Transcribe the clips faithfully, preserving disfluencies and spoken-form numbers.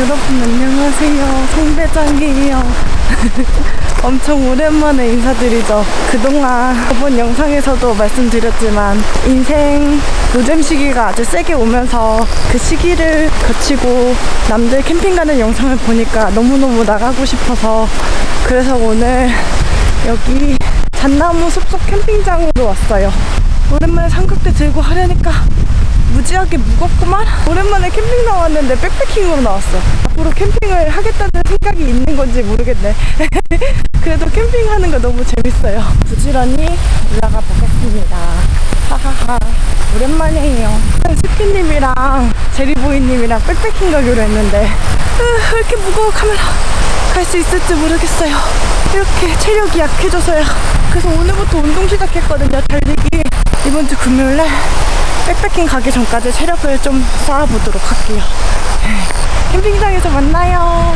여러분 안녕하세요. 송대장이에요. 엄청 오랜만에 인사드리죠. 그동안 저번 영상에서도 말씀드렸지만 인생 노잼 시기가 아주 세게 오면서 그 시기를 거치고 남들 캠핑 가는 영상을 보니까 너무너무 나가고 싶어서, 그래서 오늘 여기 잣나무 숲속 캠핑장으로 왔어요. 오랜만에 삼각대 들고 하려니까 무지하게 무겁구만? 오랜만에 캠핑 나왔는데 백패킹으로 나왔어. 앞으로 캠핑을 하겠다는 생각이 있는 건지 모르겠네. 그래도 캠핑하는 거 너무 재밌어요. 부지런히 올라가 보겠습니다. 하하하. 오랜만이에요. 스키님이랑 제리보이님이랑 백패킹 가기로 했는데 으, 왜 이렇게 무거워. 카메라 갈 수 있을지 모르겠어요. 이렇게 체력이 약해져서요. 그래서 오늘부터 운동 시작했거든요. 달리기. 이번 주 금요일에 백패킹 가기 전까지 체력을 좀 쌓아보도록 할게요. 캠핑장에서 만나요.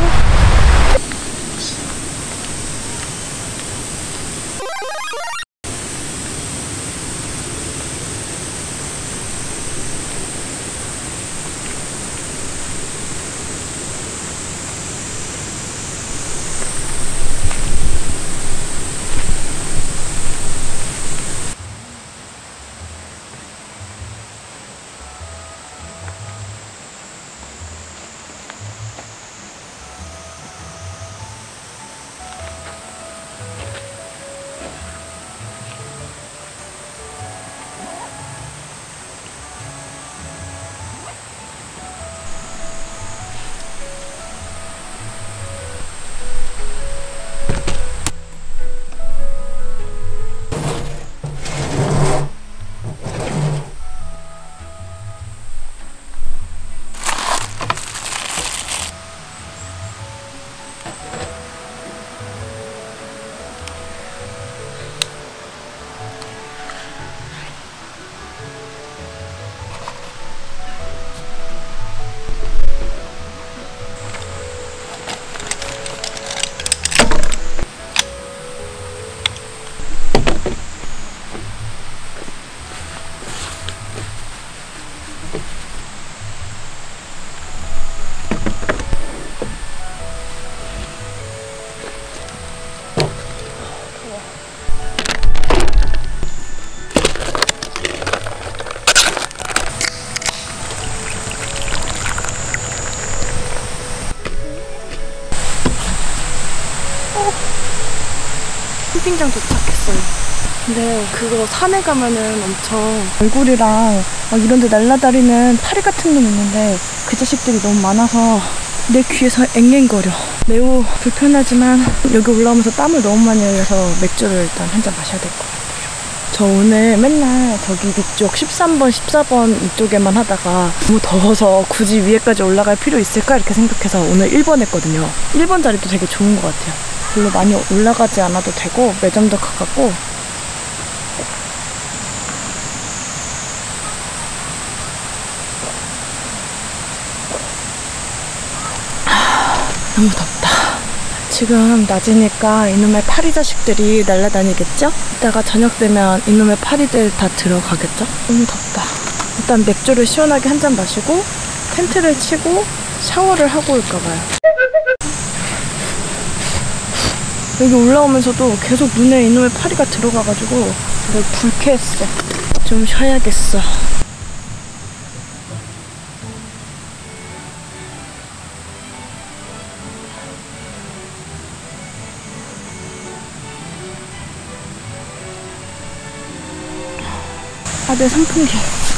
캠핑장 도착했어요. 근데 그거 산에 가면은 엄청 얼굴이랑 막 이런 데 날라다니는 파리 같은 놈 있는데 그 자식들이 너무 많아서 내 귀에서 앵앵거려. 매우 불편하지만 여기 올라오면서 땀을 너무 많이 흘려서 맥주를 일단 한 잔 마셔야 될 것 같아요. 저 오늘 맨날 저기 위쪽 십삼 번, 십사 번 이쪽에만 하다가 너무 더워서 굳이 위에까지 올라갈 필요 있을까 이렇게 생각해서 오늘 일 번 했거든요. 일 번 자리도 되게 좋은 것 같아요. 별로 많이 올라가지 않아도 되고 매점도 가깝고. 하, 너무 덥다. 지금 낮이니까 이놈의 파리 자식들이 날아다니겠죠? 이따가 저녁 되면 이놈의 파리들 다 들어가겠죠? 너무 덥다. 일단 맥주를 시원하게 한 잔 마시고 텐트를 치고 샤워를 하고 올까봐요. 여기 올라오면서도 계속 눈에 이놈의 파리가 들어가가지고 내가 불쾌했어. 좀 쉬어야겠어. 아, 내 선풍기.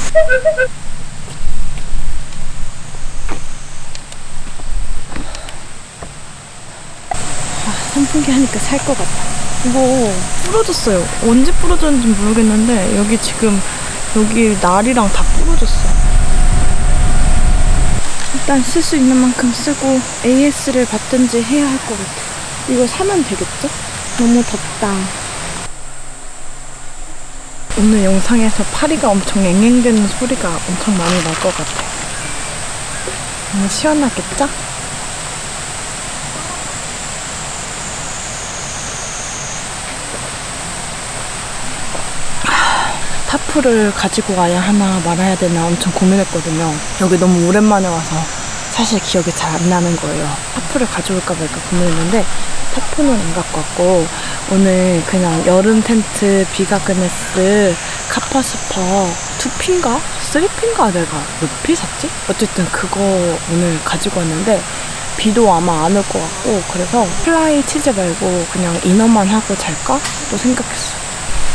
선풍기 하니까 살 것 같아. 이거 부러졌어요. 언제 부러졌는지 모르겠는데 여기 지금 여기 날이랑 다 부러졌어. 일단 쓸 수 있는 만큼 쓰고 에이에스를 받든지 해야 할 것 같아. 이거 사면 되겠죠? 너무 덥다. 오늘 영상에서 파리가 엄청 앵앵대는 소리가 엄청 많이 날 것 같아. 너무 시원하겠죠? 타프를 가지고 와야 하나 말아야 되나 엄청 고민했거든요. 여기 너무 오랜만에 와서 사실 기억이 잘 안 나는 거예요. 타프를 가져올까 말까 고민했는데 타프는 안 갖고 왔고 오늘 그냥 여름 텐트 비가그네스 카파스퍼 투 핀가? 쓰리 핀가 내가 몇 피 샀지? 어쨌든 그거 오늘 가지고 왔는데 비도 아마 안 올 것 같고 그래서 플라이 치즈 말고 그냥 이너만 하고 잘까? 또 생각했어.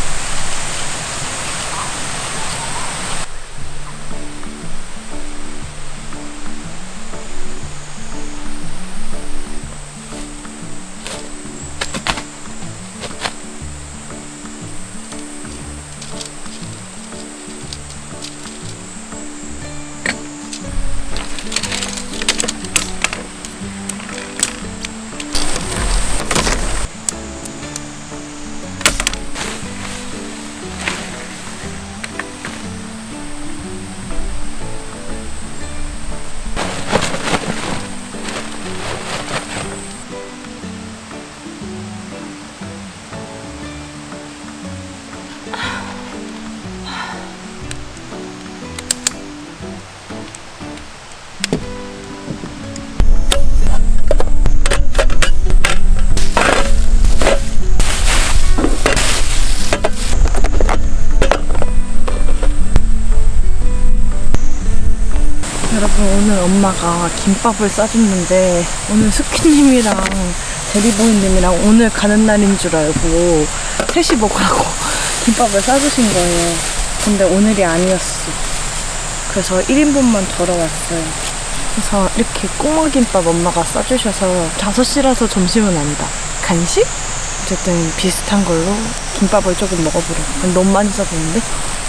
여러분 오늘 엄마가 김밥을 싸줬는데 오늘 스키님이랑 대리보이님이랑 오늘 가는 날인 줄 알고 셋이 먹으라고 김밥을 싸주신 거예요. 근데 오늘이 아니었어. 그래서 일 인분만 덜어왔어요. 그래서 이렇게 꼬마김밥 엄마가 싸주셔서 다섯 시라서 점심은 아니다. 간식? 어쨌든 비슷한 걸로 김밥을 조금 먹어보려고. 너무 많이 싸줬는데?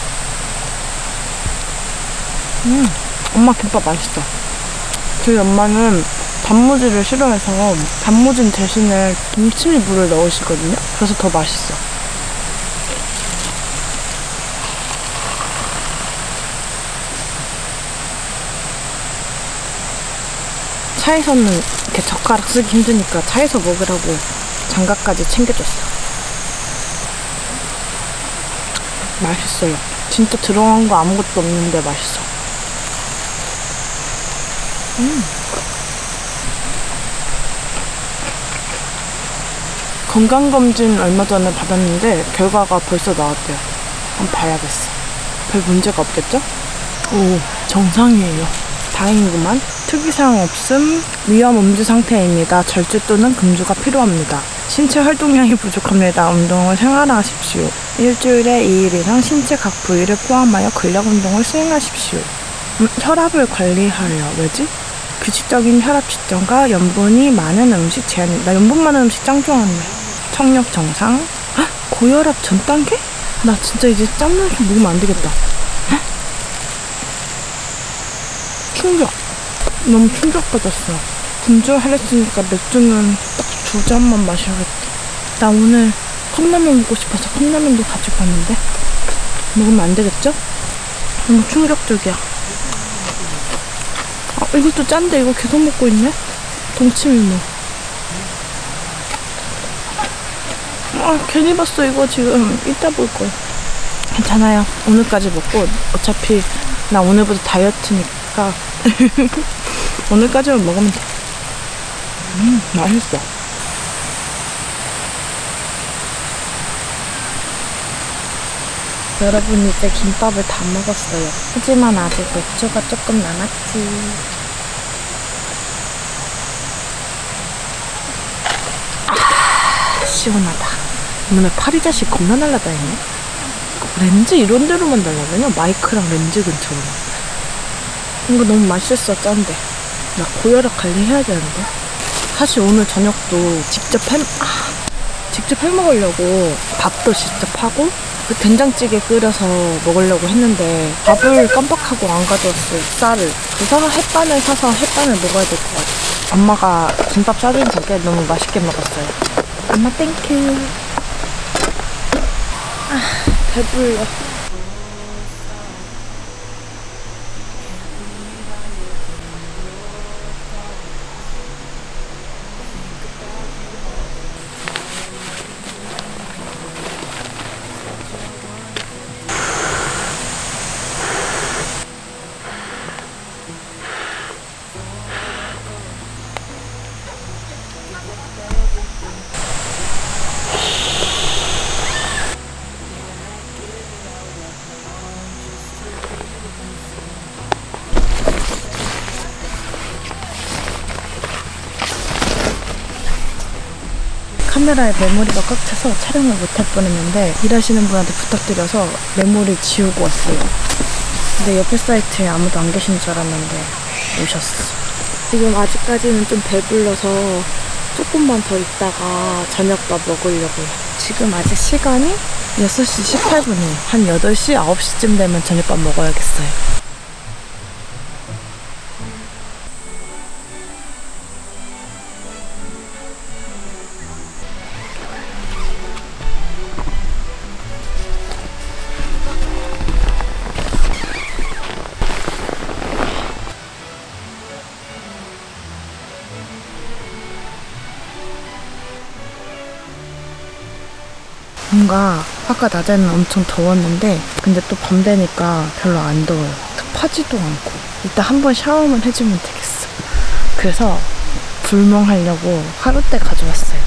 음 엄마 김밥 맛있어. 저희 엄마는 단무지를 싫어해서 단무지 대신에 김치물을 넣으시거든요. 그래서 더 맛있어. 차에서는 이렇게 젓가락 쓰기 힘드니까 차에서 먹으라고 장갑까지 챙겨줬어. 맛있어요. 진짜 들어간 거 아무것도 없는데 맛있어. 음. 건강검진 얼마 전에 받았는데 결과가 벌써 나왔대요. 한번 봐야겠어. 별 문제가 없겠죠? 오, 정상이에요. 다행이구만. 특이사항 없음. 위험 음주 상태입니다. 절제 또는 금주가 필요합니다. 신체 활동량이 부족합니다. 운동을 생활하십시오. 일주일에 이 일 이상 신체 각 부위를 포함하여 근력 운동을 수행하십시오. 음, 혈압을 관리하려. 왜지? 규칙적인 혈압 측정과 염분이 많은 음식 제한. 나 염분 많은 음식 짱 좋아하는데. 청력 정상. 헉? 고혈압 전 단계? 나 진짜 이제 짬나게 먹으면 안 되겠다. 헉? 충격. 너무 충격받았어. 금주하려 했으니까 맥주는 딱 두 잔만 마셔야겠다. 나 오늘 컵라면 먹고 싶어서 컵라면도 가지고 왔는데 먹으면 안 되겠죠? 너무 충격적이야. 아, 이것도 짠데 이거 계속 먹고 있네? 동치미모. 아, 괜히 봤어. 이거 지금 이따 볼 거야. 괜찮아요. 오늘까지 먹고 어차피 나 오늘부터 다이어트니까 오늘까지만 먹으면 돼. 음, 맛있어. 여러분 이제 김밥을 다 먹었어요. 하지만 아직 맥주가 조금 남았지. 아, 시원하다. 오늘 파리자식 겁나 날라다니네. 렌즈 이런 데로만 날라다녀. 마이크랑 렌즈 근처로. 이거 너무 맛있어. 짠데. 나 고혈압 관리해야 되는데. 사실 오늘 저녁도 직접 해, 아, 직접 해 먹으려고 밥도 직접 하고 그 된장찌개 끓여서 먹으려고 했는데 밥을 깜빡하고 안 가져왔어요. 쌀을. 그래서 햇반을 사서 햇반을 먹어야 될 것 같아요. 엄마가 김밥 싸준 덕에 너무 맛있게 먹었어요. 엄마 땡큐. 아, 배불러. 카메라에 메모리가 꽉 차서 촬영을 못할 뻔했는데 일하시는 분한테 부탁드려서 메모리 지우고 왔어요. 근데 옆에 사이트에 아무도 안 계신 줄 알았는데 오셨어. 지금 아직까지는 좀 배불러서 조금만 더 있다가 저녁밥 먹으려고요. 지금 아직 시간이 여섯 시 십팔 분이에요. 한 여덟 시, 아홉 시쯤 되면 저녁밥 먹어야겠어요. 뭔가 아까 낮에는 엄청 더웠는데 근데 또 밤 되니까 별로 안 더워요. 습하지도 않고. 이따 한번 샤워만 해주면 되겠어. 그래서 불멍하려고 화롯대 가져왔어요.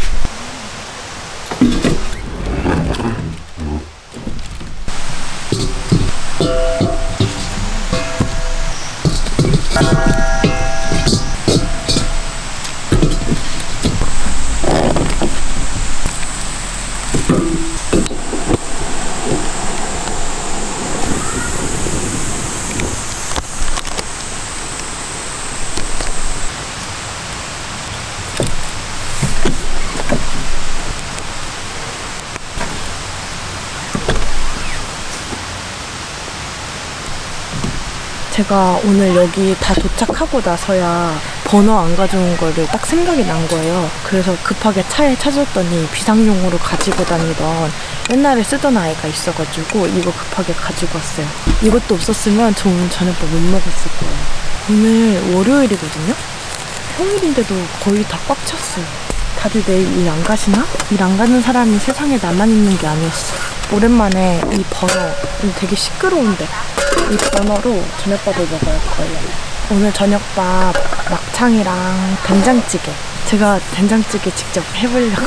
제가 오늘 여기 다 도착하고 나서야 버너 안 가져온 거를 딱 생각이 난 거예요. 그래서 급하게 차에 찾았더니 비상용으로 가지고 다니던 옛날에 쓰던 아이가 있어가지고 이거 급하게 가지고 왔어요. 이것도 없었으면 저 오늘 저녁밥 못 먹었을 거예요. 오늘 월요일이거든요? 평일인데도 거의 다 꽉 찼어요. 다들 내일 일 안 가시나? 일 안 가는 사람이 세상에 나만 있는 게 아니었어. 오랜만에 이 버너, 되게 시끄러운데 이 버너로 저녁밥을 먹을 거예요. 오늘 저녁밥 막창이랑 된장찌개. 제가 된장찌개 직접 해보려고.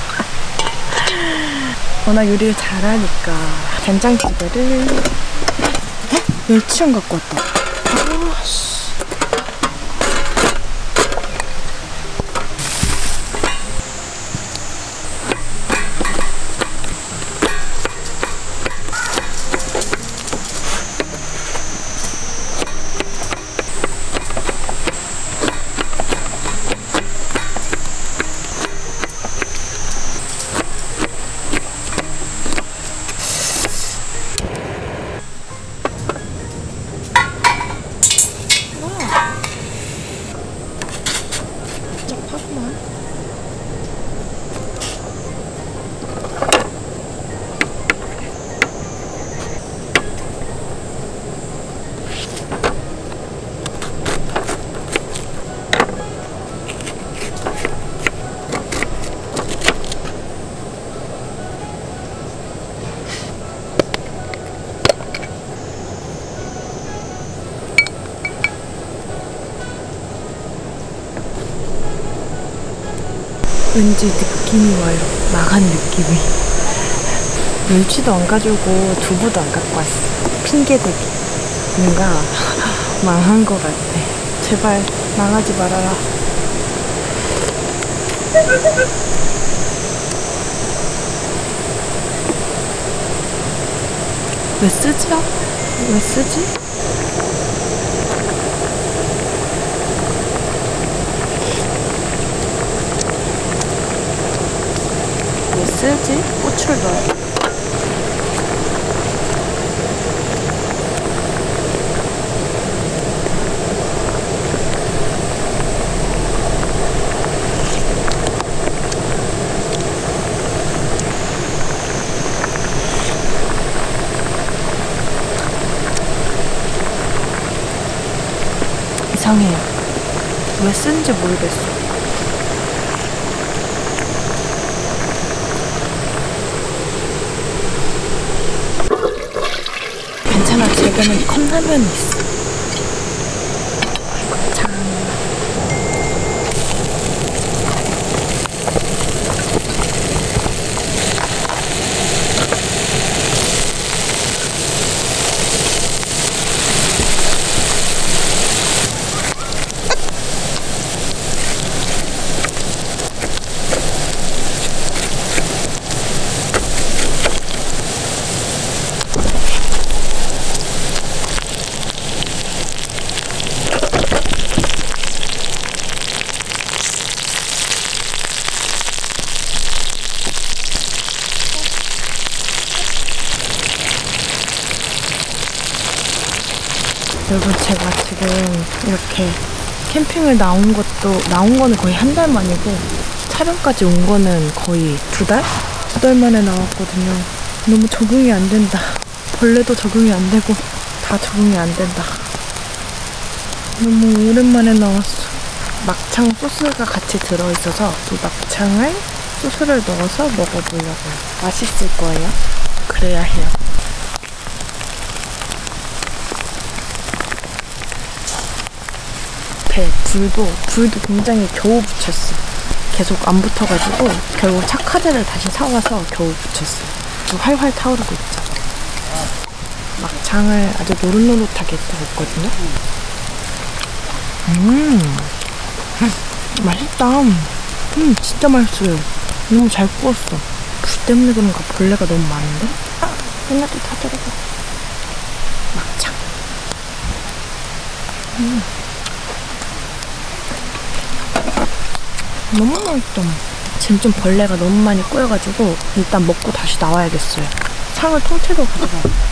워낙 요리를 잘하니까 된장찌개를. 어? 멸치향 갖고 왔다. 아, 씨. 왠지 느낌이 와요. 나간 느낌이. 멸치도 안 가지고 두부도 안 갖고 왔어. 핑계대기. 뭔가 망한 것 같아. 제발 망하지 말아라. 왜 쓰지요? 왜 쓰지? 왜 쓰지? 고추를 넣어야. 이상해요. 왜 쓰는지 모르겠어. 괜찮아, 제게는 컵라면이 있어. 아이고, 참. 여러분, 제가 지금 이렇게 캠핑을 나온 것도, 나온 거는 거의 한 달 만이고 촬영까지 온 거는 거의 두 달? 두 달 만에 나왔거든요. 너무 적응이 안 된다. 벌레도 적응이 안 되고 다 적응이 안 된다. 너무 오랜만에 나왔어. 막창 소스가 같이 들어있어서 이 막창을 소스를 넣어서 먹어보려고요. 맛있을 거예요. 그래야 해요. 배, 불도, 불도 굉장히 겨우 붙였어. 계속 안 붙어가지고 결국 착화제를 다시 사와서 겨우 붙였어요. 또 활활 타오르고 있죠. 막창을 아주 노릇노릇하게 구웠거든요. 음, 맛있다. 음, 진짜 맛있어요. 너무 잘 구웠어. 불 때문에 그런가 벌레가 너무 많은데? 아, 하나도 다 들어가. 막창. 음. 너무 맛있다. 지금 좀 벌레가 너무 많이 꼬여가지고 일단 먹고 다시 나와야겠어요. 상을 통째로 가져가요.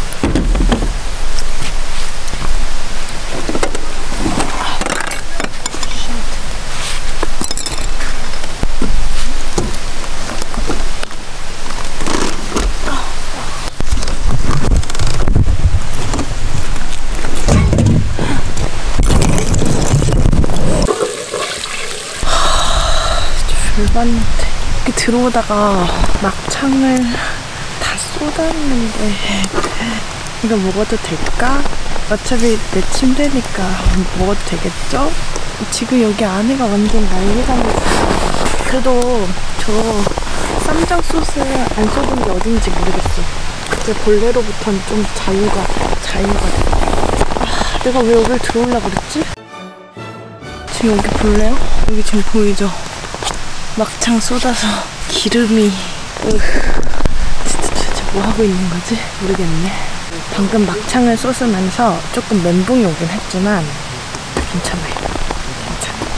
열받는데. 이렇게 들어오다가 막창을 다 쏟았는데 이거 먹어도 될까? 어차피 내 침대니까 먹어도 되겠죠? 지금 여기 안에가 완전 난리가 났어. 그래도 저 쌈장 소스 안 쏟은 게 어딘지 모르겠어. 그때 벌레로부터는 좀 자유가 자유가 돼. 아, 내가 왜 여길 들어오려고 그랬지? 지금 여기 볼래요? 여기 지금 보이죠? 막창 쏟아서 기름이 으, 진짜 도대체 뭐 하고 있는 거지? 모르겠네. 방금 막창을 쏟으면서 조금 멘붕이 오긴 했지만 괜찮아요. 괜찮아요.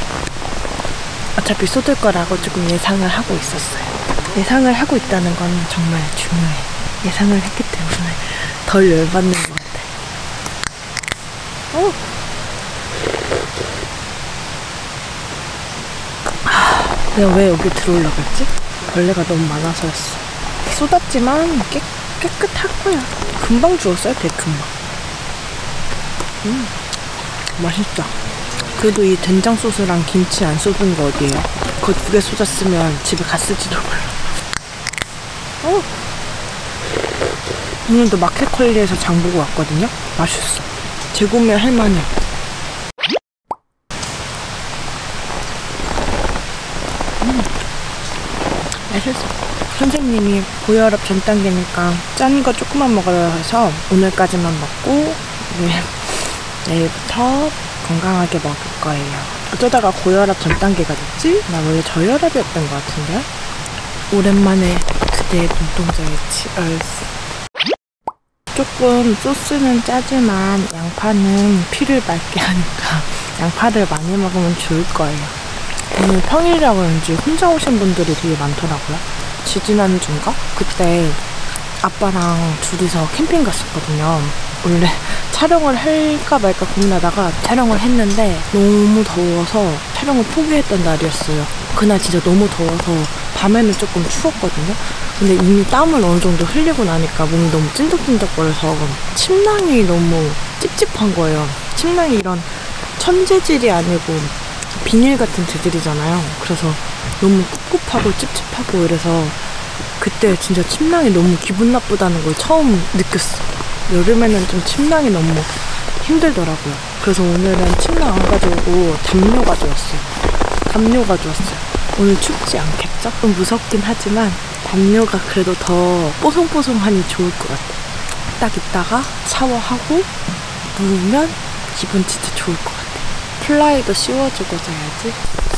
어차피 쏟을 거라고 조금 예상을 하고 있었어요. 예상을 하고 있다는 건 정말 중요해. 예상을 했기 때문에 덜 열받는 것 같아. 어? 내가 왜 여기 들어오려고 했지? 벌레가 너무 많아서였어. 쏟았지만 깨, 깨끗할 거야. 금방 주웠어요, 되게 금방. 음, 맛있다. 그래도 이 된장 소스랑 김치 안 쏟은 거 어디예요? 그거 두 개 쏟았으면 집에 갔을지도 몰라. 어. 오늘도 마켓컬리에서 장 보고 왔거든요? 맛있어. 재구매 할 만해. 음. 맛있어. 선생님이 고혈압 전 단계니까 짠 거 조금만 먹어야 해서 오늘까지만 먹고 네, 내일부터 건강하게 먹을 거예요. 어쩌다가 고혈압 전 단계가 됐지? 나 원래 저혈압이었던 것 같은데? 오랜만에 그대의 눈동자에 치얼스. 조금 소스는 짜지만 양파는 피를 맑게 하니까 양파를 많이 먹으면 좋을 거예요. 오늘 평일이라 그런지 혼자 오신 분들이 되게 많더라고요. 지지난주인가? 그때 아빠랑 둘이서 캠핑 갔었거든요. 원래 촬영을 할까 말까 고민하다가 촬영을 했는데 너무 더워서 촬영을 포기했던 날이었어요. 그날 진짜 너무 더워서 밤에는 조금 추웠거든요. 근데 이미 땀을 어느 정도 흘리고 나니까 몸이 너무 찐득찐득거려서 침낭이 너무 찝찝한 거예요. 침낭이 이런 천재질이 아니고 비닐 같은 재질이잖아요. 그래서 너무 꿉꿉하고 찝찝하고 이래서 그때 진짜 침낭이 너무 기분 나쁘다는 걸 처음 느꼈어. 여름에는 좀 침낭이 너무 힘들더라고요. 그래서 오늘은 침낭 안 가져오고 담요 가져왔어요. 담요 가져왔어요. 오늘 춥지 않겠죠? 좀 무섭긴 하지만 담요가 그래도 더 뽀송뽀송하니 좋을 것 같아요. 딱 있다가 샤워하고 누우면 기분 진짜 좋을 것 같아요. 플라이도 씌워주고 자야지.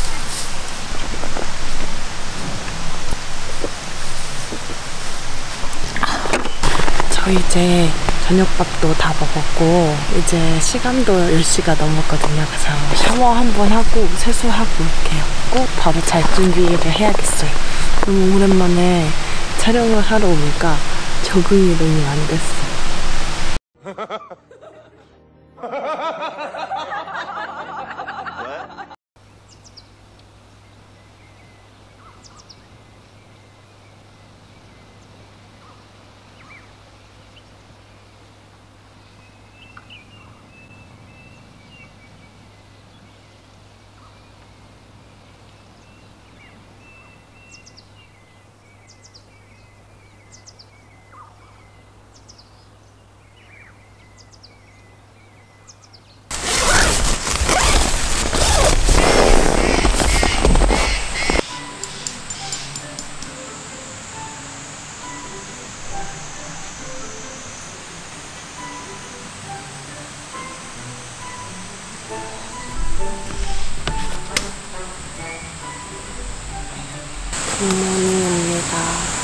저 이제 저녁밥도 다 먹었고 이제 시간도 열 시가 넘었거든요. 그래서 샤워 한번 하고 세수하고 이렇게 하고 바로 잘 준비를 해야겠어요. 너무 오랜만에 촬영을 하러 오니까 적응이 너무 안 됐어. 굿모닝입니다.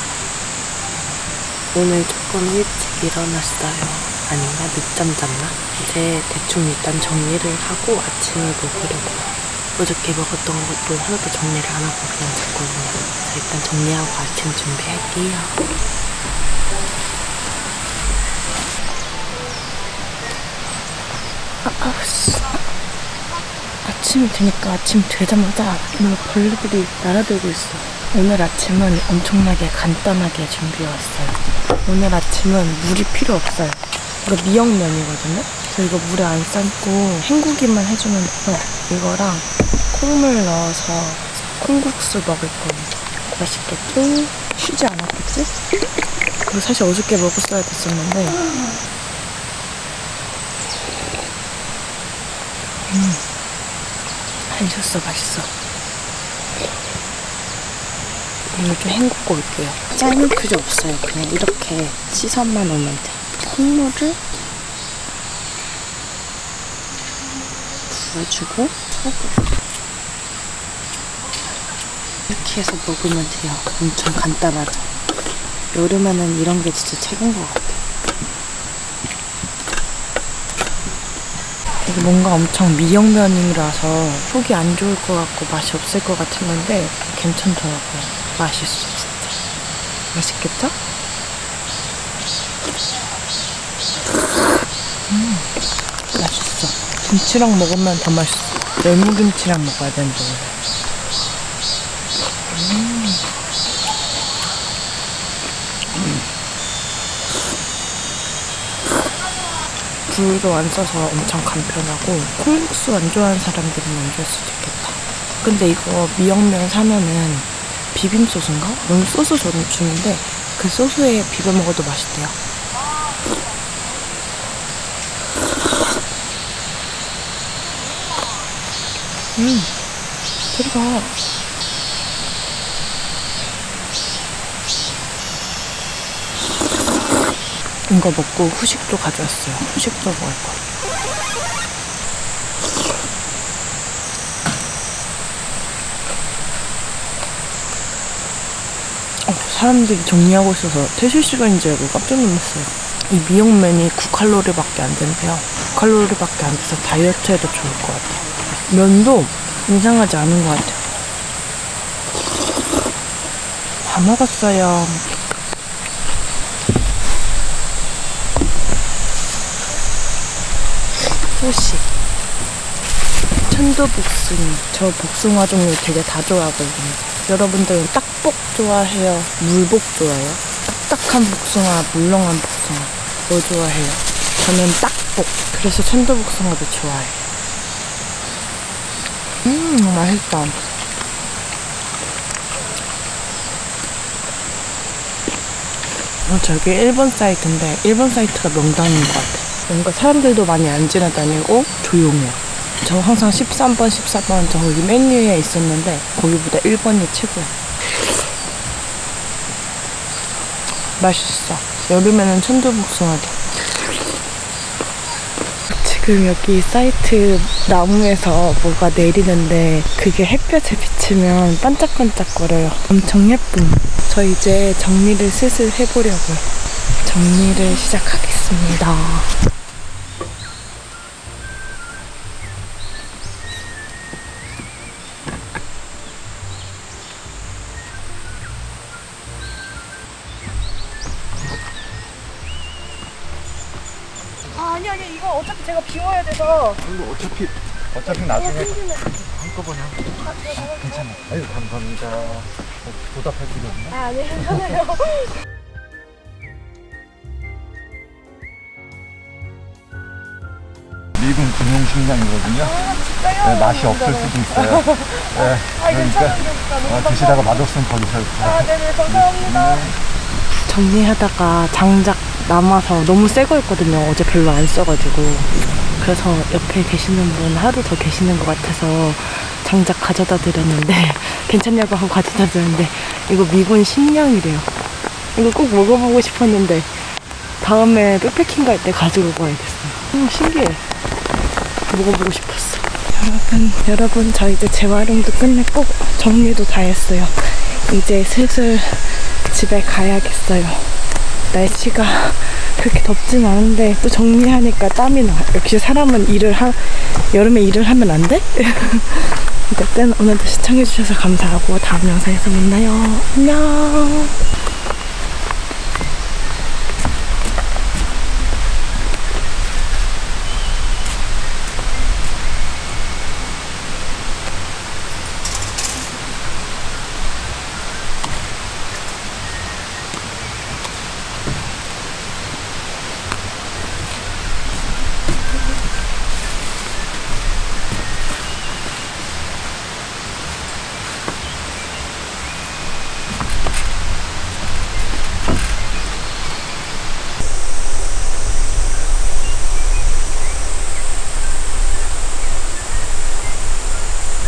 오늘 조금 일찍 일어났어요. 아닌가? 늦잠 잤나? 이제 대충 일단 정리를 하고 아침을 먹으려고요. 어저께 먹었던 것도 하나도 정리를 안 하고 그냥 잤거든요. 그래서 일단 정리하고 아침 준비할게요. 아, 아우씨. 아침이 되니까 아침 되자마자 막 벌레들이 날아들고 있어. 오늘 아침은 엄청나게 간단하게 준비해왔어요. 오늘 아침은 물이 필요 없어요. 이거 미역면이거든요. 그래서 이거 물에 안 삶고 헹구기만 해주면 돼서 이거랑 콩물 넣어서 콩국수 먹을 거예요. 맛있겠지? 쉬지 않았겠지? 이거 사실 어저께 먹었어야 됐었는데 음. 안 쉬었어. 맛있어. 이거 좀 헹구고 올게요. 삶을 필요 없어요. 그냥 이렇게 씻어만 오면 돼. 콩물을 부어주고 소금 이렇게 해서 먹으면 돼요. 엄청 간단하죠? 여름에는 이런 게 진짜 최고인 것 같아요. 이게 뭔가 엄청 미역면이라서 속이 안 좋을 것 같고 맛이 없을 것 같았는데 괜찮더라고요. 맛있어 진짜. 맛있겠죠? 음, 맛있어. 김치랑 먹으면 더 맛있어. 열무김치랑 먹어야 되는데 음. 음. 불도 안 써서 엄청 간편하고 콩국수 안 좋아하는 사람들은 안 좋아할 수도 있겠다. 근데 이거 미역면 사면은 비빔소스인가? 오늘 소스 주는데 그 소스에 비벼 먹어도 맛있대요. 음, 들어가. 이거 먹고 후식도 가져왔어요. 후식도 먹을 거예요. 사람들이 정리하고 있어서 퇴실 시간인 줄 알고 깜짝 놀랐어요. 이 미역면이 구 칼로리밖에 안 된대요. 구 칼로리밖에 안 돼서 다이어트에도 좋을 것 같아요. 면도 이상하지 않은 것 같아요. 다 먹었어요. 소식. 천도복숭이. 저 복숭아 종류 되게 다 좋아하거든요. 여러분들은 딱복 좋아해요? 물복 좋아해요? 딱딱한 복숭아, 물렁한 복숭아 뭐 좋아해요? 저는 딱복. 그래서 천도복숭아도 좋아해요. 음, 맛있다. 어, 저기 일본 사이트인데 일본 사이트가 명당인 것 같아요. 뭔가 사람들도 많이 안 지나다니고 조용해요. 저 항상 십삼 번, 십사 번 저기 맨 위에 있었는데 거기보다 일 번이 최고야. 맛있어. 여름에는 천도복숭아도. 지금 여기 사이트 나무에서 뭐가 내리는데 그게 햇볕에 비치면 반짝반짝거려요. 엄청 예쁨. 저 이제 정리를 슬슬 해보려고요. 정리를 시작하겠습니다. 아, 아니야. 아니 이거 어차피 제가 비워야 돼서. 이거 어차피 어차피 나중에 한꺼번에 아, 괜찮아. 아유 감사합니다. 어, 보답할 필요 없나? 아, 아니 괜찮아요. 미군 군용식량이거든요. 아, 진짜요? 네, 맛이 없을 수도 있어요. 네, 아, 그러니까 괜찮아요. 어, 드시다가 맛없으면 버리셔도 돼요. 아, 네네, 감사합니다. 네. 정리하다가 장작 남아서 너무 새 거였거든요. 어제 별로 안 써가지고. 그래서 옆에 계시는 분 하루 더 계시는 것 같아서 장작 가져다 드렸는데 괜찮냐고 하고 가져다 드렸는데 이거 미군 식량이래요. 이거 꼭 먹어보고 싶었는데 다음에 백패킹 갈 때 가지고 가야겠어요. 음, 신기해. 먹어보고 싶었어. 여러분, 여러분, 저 이제 재활용도 끝냈고 정리도 다 했어요. 이제 슬슬 집에 가야겠어요. 날씨가 그렇게 덥진 않은데 또 정리하니까 땀이 나. 역시 사람은 일을 하, 여름에 일을 하면 안 돼? 어쨌든 오늘도 시청해주셔서 감사하고 다음 영상에서 만나요. 안녕.